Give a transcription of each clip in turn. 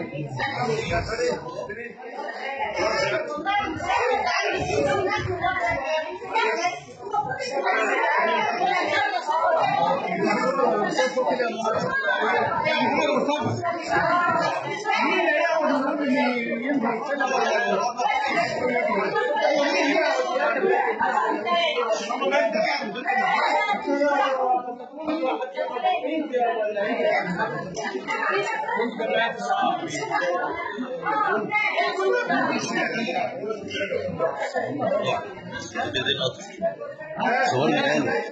صورني انا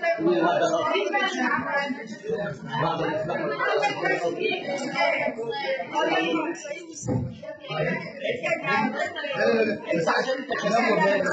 بس عشان تكلموا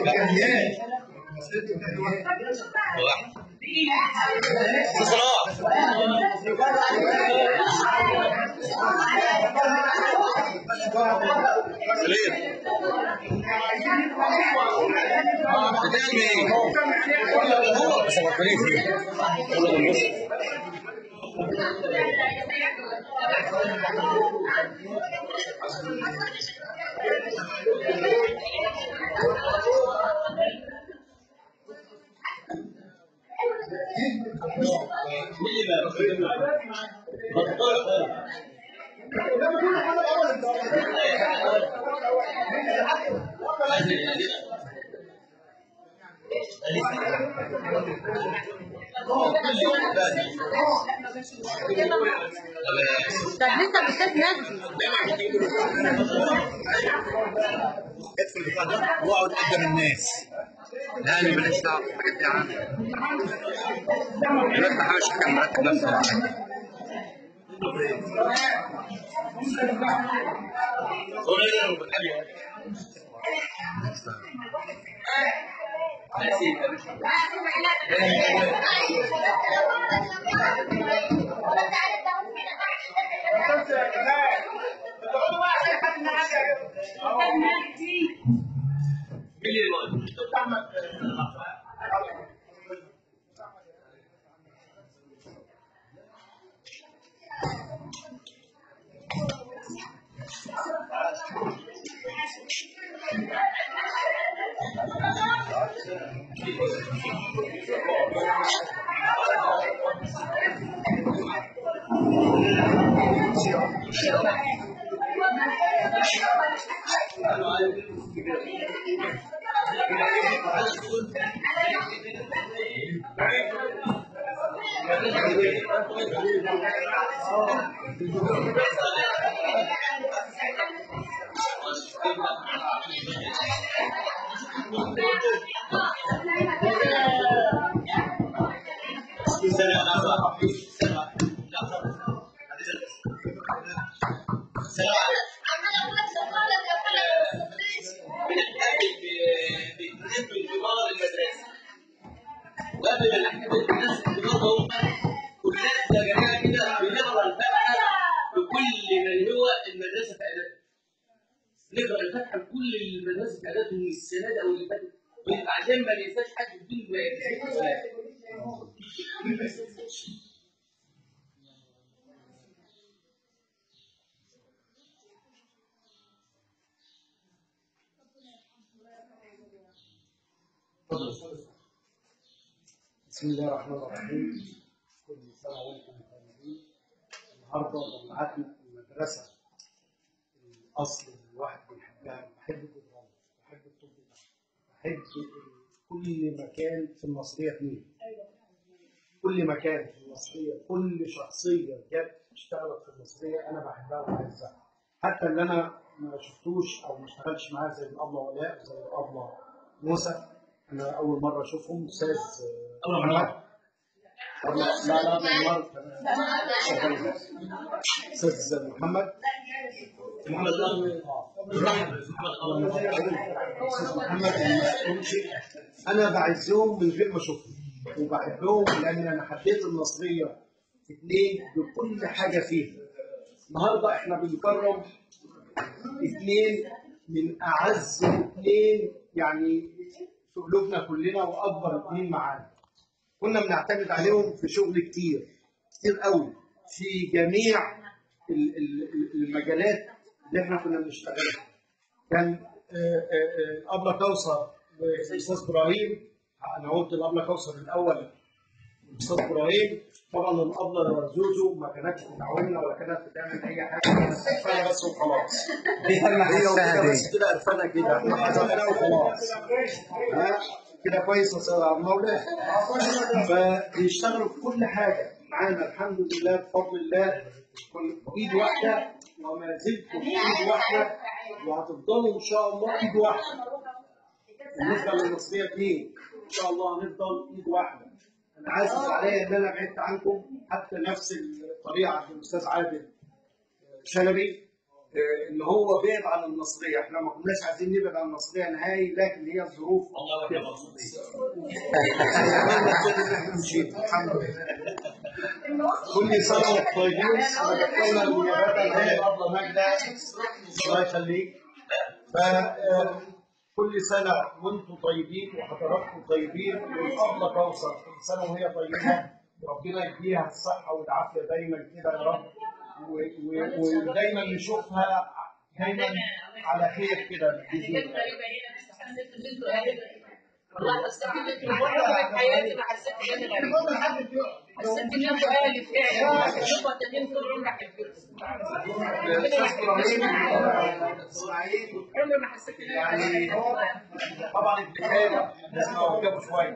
طب لسه بتشوف نفسي ادخل البتاع ده واقعد قدام الناس. لا انا ماليش دعوه بالحاجات دي يا عم. دلوقتي بحاول اشوف كام مرتب نفسي. نقرا الفاتحه لكل المدرسه في اداتهم السنه دي او اللي فاتت عشان ما ننساش حد في الدين بسم الله الرحمن الرحيم. كل سنه وانتم طيبين. النهارده جمعتنا المدرسه الاصل اللي الواحد بيحبها، بحب الجدران، بحب الطب، بحب كل مكان في المصريه فيه. كل مكان في المصريه، كل شخصيه جت اشتغلت في المصريه انا بحبها وبعزها. حتى اللي انا ما شفتوش او ما اشتغلتش معاه زي الابله ولاء، زي الابله موسى، انا اول مره اشوفهم. استاذ محمد، لا اول مره. استاذ محمد انا بعزهم من غير ما اشوفهم وبحبهم لان انا حبيت المصريه اثنين بكل حاجه فيها. النهارده احنا بنكرم اثنين من اعز اثنين يعني في قلوبنا كلنا واكبر اثنين معانا. كنا بنعتمد عليهم في شغل كتير قوي في جميع المجالات اللي احنا كنا بنشتغلها. كان الابله كوثر والاستاذ ابراهيم، انا قلت الابله كوثر الاول الاستاذ ابراهيم. طبعا الابله زوزو ما كانتش بتعاوننا ولا كانت بتعمل اي حاجه، كانت قرفانه بس وخلاص. دي اهم هي حاجه وكده بس كده قرفانه كده، احنا حذفناها وخلاص. كده كويس يا استاذ عبد المولى. فبيشتغلوا في كل حاجه معانا الحمد لله بفضل الله، ايد واحده وما زلتوا ايد واحده وهتفضلوا ان شاء الله ايد واحده. بالنسبه للمصريه دي ان شاء الله هنفضل ايد واحده. انا عازز عليا ان انا بعدت عنكم، حتى نفس الطريقه عند الاستاذ عادل شلبي ان هو بعد عن النصريه. احنا ما كناش عايزين نبعد عن النصريه نهائي، لكن هي الظروف والله واحنا مبسوطين. الحمد لله. كل سنه وانتم طيبين. انا بتكلم بالنيابه اللي هي الابله ماجده، الله يخليك. كل سنه وانتم طيبين وحضراتكم طيبين، والابله كوثر كل سنه وهي طيبه، وربنا يديها الصحه والعافيه دايما كده يا رب، ودايما نشوفها دايما على خير كده باذن الله. والله حسيت انك مره من حياتي ما حسيت ان انا غريبه، حسيت ان انت اهلي فعلا شوفوا تانيين طول عمرك عمري ما حسيت ان يعني طبعا ابن خالد لازم اوجبه شويه.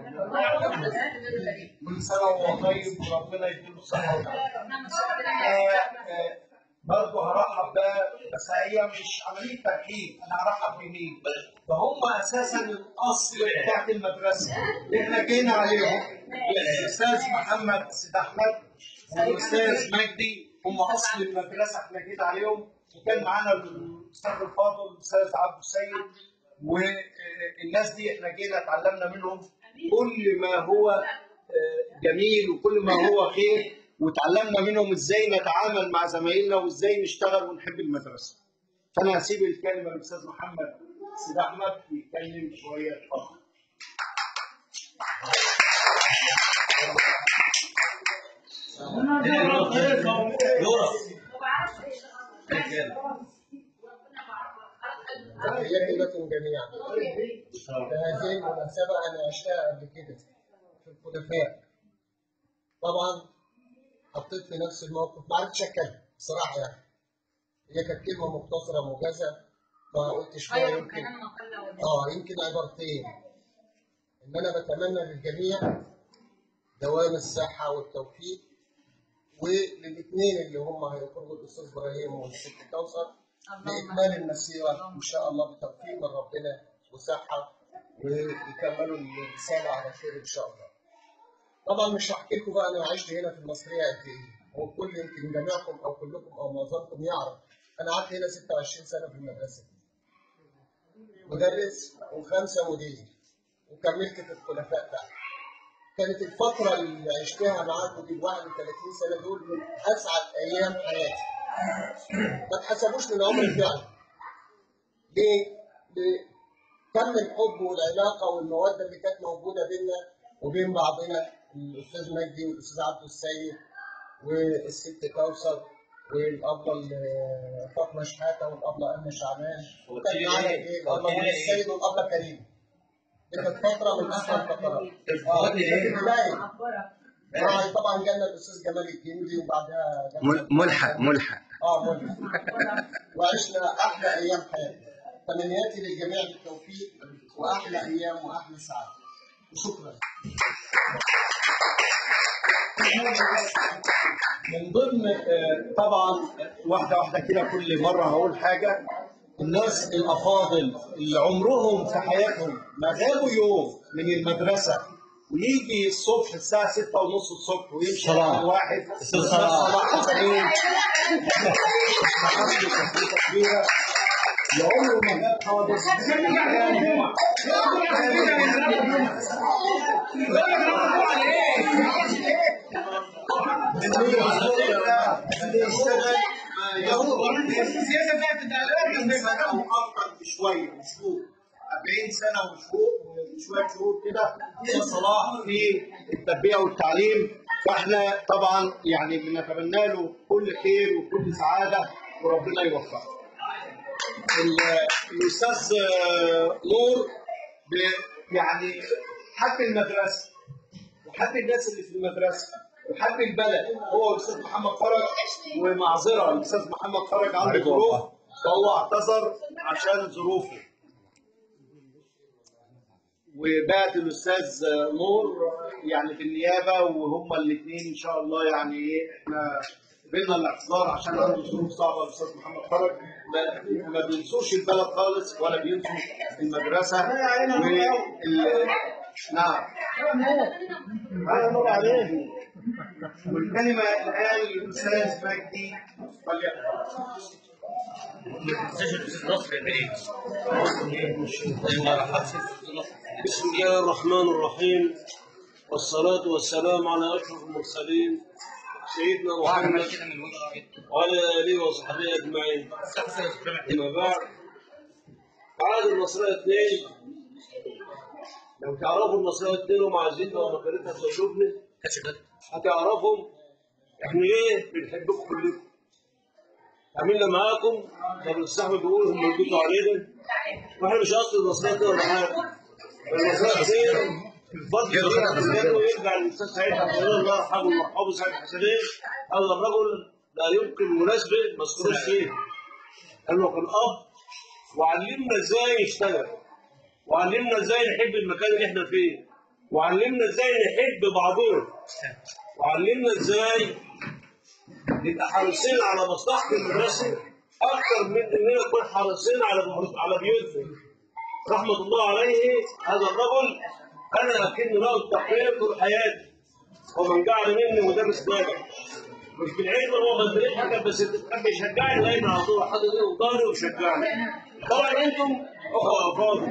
كل سنه وهو طيب وربنا يديله الصحه والعافيه. برضه هرحب بقى، بس هي مش عمليه ترحيب، انا هرحب بمين؟ فهم اساسا الاصل بتاعت المدرسه احنا جينا عليهم. الاستاذ محمد سيد احمد والاستاذ مجدي هم اصل المدرسه، احنا جينا عليهم. وكان معانا الاستاذ الفاضل الاستاذ عبد السيد، والناس دي احنا جينا اتعلمنا منهم كل ما هو جميل وكل ما هو خير، وتعلمنا منهم ازاي نتعامل مع زمايلنا وازاي نشتغل ونحب المدرسه. فانا هسيب الكلمه للاستاذ محمد سيد احمد يتكلم شويه. اتفضل. تحياتي لكم جميعا. هذه المناسبة أنا عشتها قبل كده في الخلفاء. طبعا حطيت في نفس الموقف، ما عرفتش أتكلم بصراحة يعني. هي كانت كلمة مختصرة موجزة، فقلت شوية يمكن عبارتين. إن أنا بتمنى للجميع دوام الصحة والتوفيق، وللاثنين اللي هم هيخرجوا الأستاذ إبراهيم والست كوثر لإكمال المسيرة إن شاء الله بتوفيق من ربنا وصحة، ويكملوا الرسالة على خير إن شاء الله. طبعا مش هحكي لكم بقى أنا عشت هنا في المصرية قد إيه، هو الكل يمكن جميعكم أو كلكم أو معظمكم يعرف أنا قعدت هنا 26 سنة في المدرسة، مدرس و5 مدير، وكملت في الخلفاء بقى. كانت الفترة اللي عشتها معاكم دي 31 سنة دول من أسعد أيام حياتي. ما تحسبوش من عمري فعلا. ليه؟ كم الحب والعلاقة والمودة اللي كانت موجودة بيننا وبين بعضنا، الأستاذ مجدي والأستاذ عبد السيد والست كوثر والأبلة فاطمة شحاتة والأبلة أمنة شعبان، وكان معانا إيه؟ الأبلة منى السيد والأبلة كريمة. دي كانت فترة من أحسن الفترات. طبعا جالنا الأستاذ جمال الجندي وبعدها ملحق ملحق. وعشنا أحلى أيام حياتنا. تمنياتي للجميع بالتوفيق وأحلى أيام وأحلى سعادة. وشكرا. من ضمن طبعا واحدة واحدة كده كل مرة هقول حاجة. الناس الأفاضل اللي عمرهم في حياتهم ما غابوا يوم من المدرسة ويجي الصبح الساعة 6:30 الصبح ويمشي على واحد صلاح حسين كبيرة لعمره ما جاب خالص. السياسة بتاعت الدولة كان بيبقى أكتر بشوية مشهور 40 سنه وشويه شهور كده في صلاح في التربيه والتعليم، فاحنا طبعا يعني بنتمنى له كل خير وكل سعاده وربنا يوفقه. الاستاذ نور يعني حب المدرسه وحب الناس اللي في المدرسه وحب البلد، هو الاستاذ محمد فرج، ومعذره الاستاذ محمد فرج عنده ظروف فهو اعتذر عشان ظروفه، وبعت الاستاذ نور يعني بالنيابه، وهم الاثنين ان شاء الله يعني احنا قبلنا الاعتذار عشان عنده ظروف صعبه الاستاذ محمد فرج. ما بينسوش البلد خالص ولا بينسوا المدرسه نعم. نور عليه. والكلمه الان للاستاذ مجدي بسم الله الرحمن الرحيم، والصلاة والسلام على أشرف المرسلين سيدنا محمد وعلى آله وصحبه أجمعين. أما بعد، عاد النصرية 2 لو تعرفوا النصرية 2 ومعزتها ومكانتها في قلوبنا هتعرفوا احنا ليه بنحبكم كلكم. عملنا معاكم طب الصحابة بيقولوا هم يجوا علينا واحنا مش اصل النصرية 2 ولا حاجة. النصرية 2 الفضل ويرجع للاستاذ سعيد حسنين الله يرحمه ومرحبا سعيد حسنين. هذا الرجل لا يمكن مناسبة ما اذكروش فيه، لأنه كان أب وعلمنا ازاي نشتغل، وعلمنا ازاي نحب المكان اللي احنا فيه، وعلمنا ازاي نحب بعضنا، وعلمنا ازاي نبقى حريصين على مصلحة المدرسة أكثر من إننا نكون حريصين على بيوتنا. رحمة الله عليه هذا الرجل، أنا أكن له التقدير طول حياتي، ومن جعل مني مدرس ناجح. مش بالعلم هو ما ادريش حاجة، بس كان بيشجعني دايما على طول، حاطط ايده في ظهري ويشجعني. طبعا أنتم أخواتي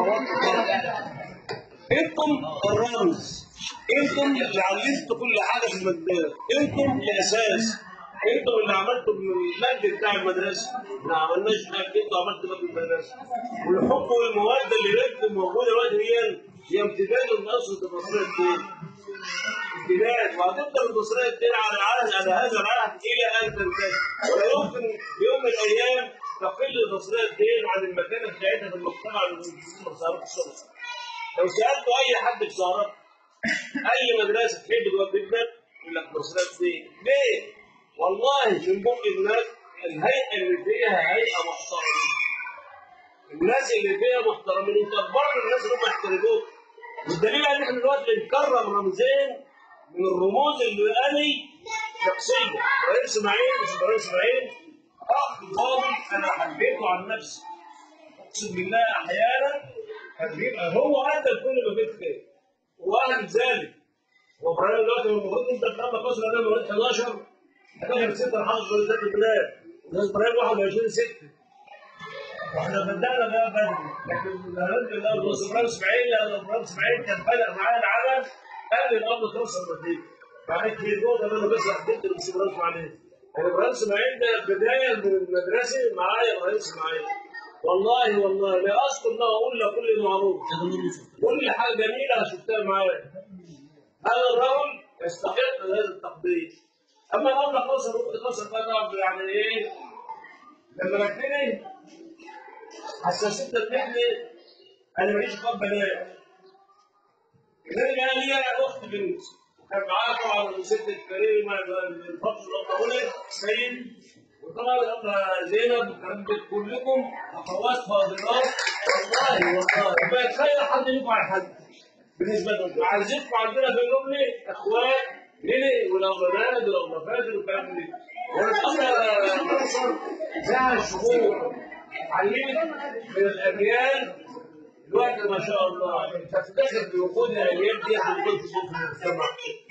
أنتم الرمز، أنتم اللي علمتوا كل حاجة في المدرسة، أنتم الأساس، أنتم اللي عملتوا المجد بتاع المدرسة. ما عملناش حاجة، أنتوا عملتوا مجد المدرسة. والحب والمودة اللي بينكم موجودة دلوقتي هي امتداد لنصرة النصرية 2. امتداد، وهتفضل النصرية 2 على هذا العهد إلى أن تنتهي. ولا يمكن يوم من الأيام تقل النصرية 2 عن المكانة بتاعتها في المجتمع المسلمين وسهرات الشرطة. لو سألتوا أي حد في سهرات أي مدرسة تحب تودي ابنك يقول لك نصرية 2. ليه؟ والله من بق الناس الهيئة اللي فيها هيئة محترمة. الناس اللي فيها محترمين وكبروا الناس اللي هم يحترموك. والدليل ان احنا دلوقتي بنكرم رمزين من الرموز اللي قالي شخصيه. ابراهيم اسماعيل مش ابراهيم اسماعيل، اخ فاضل انا حبيته عن نفسي. اقسم بالله احيانا هو ادى كل ما فيه خير واهل ذلك. وابراهيم دلوقتي المفروض انت لما كسر انا مواليد 11 6 حافظ ذات البلاد. ابراهيم 21/6 واحنا بدأنا بقى بدري، لكن الحمد لله ابراهيم اسماعيل كان بدأ معايا العمل قبل الأرض توصل للنتيجة. بعد كده نقطة أنا بس حددت بس ابراهيم اسماعيل. يعني ابراهيم اسماعيل ده بداية من المدرسة معايا ابراهيم اسماعيل. والله لا أذكر له أقول له كل المعروف. كل حاجة جميلة شفتها معايا. هذا الرجل يستحق هذا التقدير. أما الأرض توصل بقى يعني إيه؟ لما ركبني حساسيت ان انا ماليش اخوات بنات. كان ليا اخت بنت وكان معاها طبعا الست الكريمه الفضل الله سيد، وطبعا الاخت زينب والكلام ده كلكم اخوات فاضلات. والله ما يتخيل حد يقف على حد بالنسبه لنا. عزيزكم عندنا في الجمله اخوات ليلي والاولاد والاولاد والكلام ده. وانا مصر فيها شهور علمت من الأجيال دلوقتي ما شاء الله تفتخر بوجود الأجيال دي عن كل شيء في المجتمع.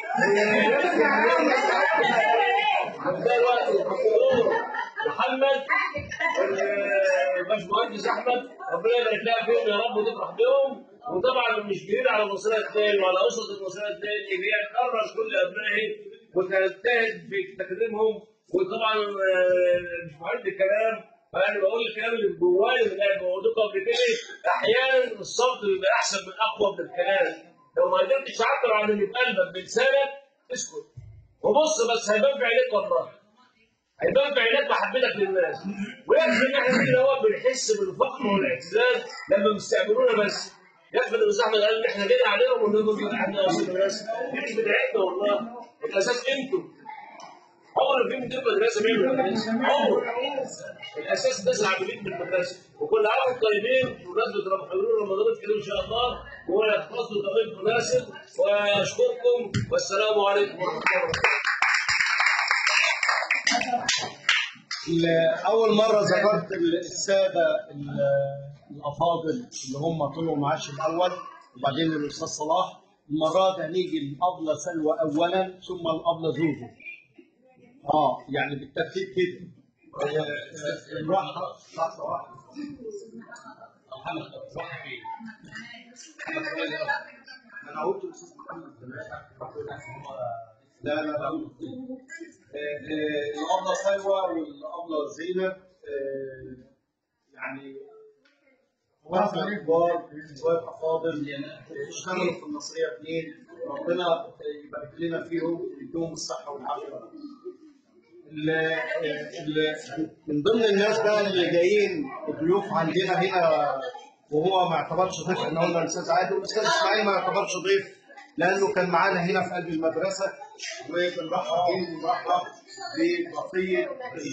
دلوقتي الدكتور محمد والباشمهندس أحمد ربنا يبارك لها فيهم يا رب وتفرح بهم. وطبعا مش جديد على النصرية 2 وعلى أسرة النصرية 2 إن هي تكرس كل أبنائهم وتجتهد في تكريمهم. وطبعا مش مهم الكلام فانا بقول الكلام اللي جوايا من قلبي، وقلت قبل كده احيانا الصوت بيبقى احسن من اقوى من الكلام. لو ما قدرتش تعبر عن اللي في قلبك بلسانك اسكت وبص بس، هيبان في عينيك والله، هيبان في عينيك محبتك للناس. ويكفي ان احنا كده هو بنحس بالفخر والاعتزاز لما بيستعملونا بس. يكفي ان الاستاذ احمد قال ان احنا جينا عليهم ونقول احنا اصل المدرسه دي مش بتاعتنا والله، الاساس انتوا. عمر في مدير مدرسه بيعمل مدرسه، عمر الاساس الناس العاملين في المدرسه. وكل عام وانتم طيبين بمناسبه رمضان الكريم ان شاء الله، ويخلصوا توقيت مناسب. واشكركم والسلام عليكم ورحمه الله وبركاته. أول مرة ذكرت السادة الأفاضل اللي هم طلعوا معاش الأول وبعدين الأستاذ صلاح. المرة دي هنيجي الأبلة سلوى أولا ثم الأبلة زوزو. يعني بالترتيب كده. الراحة لحظة واحدة. محمد راح فين؟ أنا قلت الأستاذ محمد لا الأبلة سلوى والأبلة زينب يعني واحد كبار شوية أفاضل اشتغلوا في المصرية 2. ربنا يبارك لنا فيهم ويديهم الصحة والعافية. من ضمن الناس بقى اللي جايين ضيوف عندنا هنا وهو ما اعتبرش ضيف، احنا قلنا الاستاذ عادل والاستاذ اسماعيل ما يعتبرش ضيف لانه كان معانا هنا في قلب المدرسه. وبنرحب ببقيه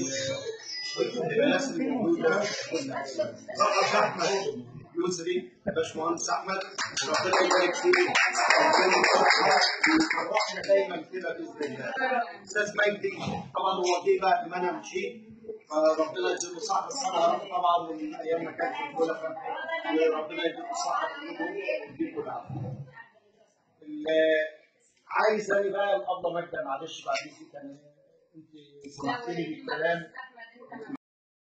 الناس اللي موجوده. رقص احمد يسري باشمهندس احمد، ربنا يبارك فيه، ربنا يفرحنا دايما كده باذن الله. استاذ مجدي طبعا هو جه بعد ما انا مشيت، فربنا يديله صحه السنه طبعا من ايام ما كان في الخلفاء، وربنا يديله صحه ويديله العافيه. عايز انا بقى الابله ماجده معلش بعد كده انت سمعتني بالكلام